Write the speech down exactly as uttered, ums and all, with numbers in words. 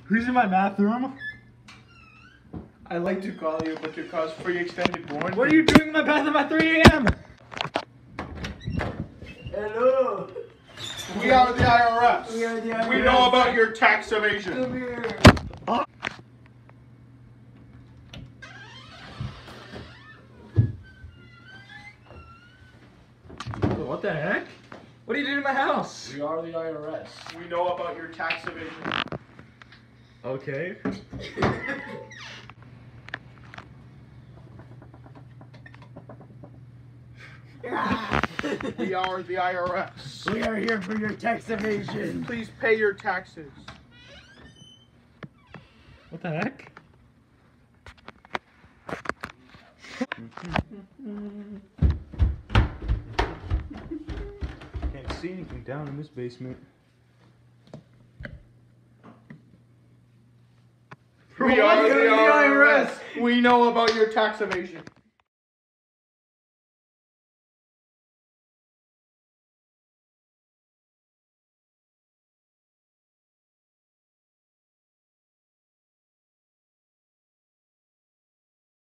Who's in my bathroom? I'd like to call you, but your cause free extended warranty. What are you doing in my bathroom at three A M? Hello. We are the I R S. We are the I R S. We know about your tax evasion. Come here. What the heck? What are you doing in my house? We are the I R S. We know about your tax evasion. Okay. We are the I R S. We are here for your tax evasion. Please pay your taxes. What the heck? Can't see anything down in this basement. We are the I R S. We know about your tax evasion.